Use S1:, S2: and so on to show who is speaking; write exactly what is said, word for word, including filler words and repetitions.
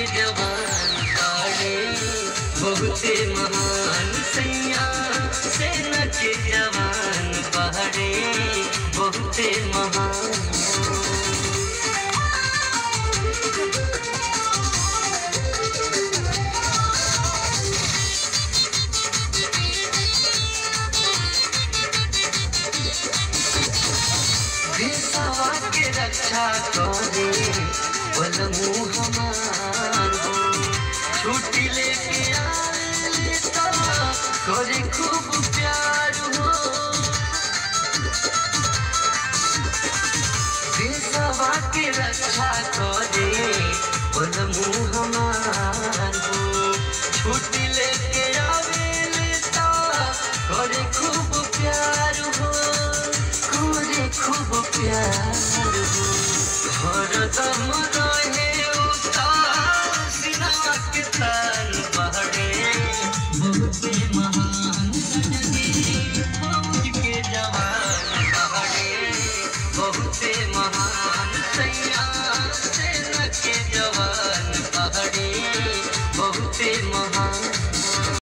S1: जवान बाड़े बहुते महान सैया सेना के जवान बाड़े बहुते महान। देशवा के रक्षा करे बलमू हमार हो, छुट्टी लेके आए तो करे खूब प्यार हो। देशवा के रक्षा करे बलमू हमार हो, छुट्टी लेके आवे तो करे खूब प्यार हो, करे खूब प्यार हो। हरदम रहे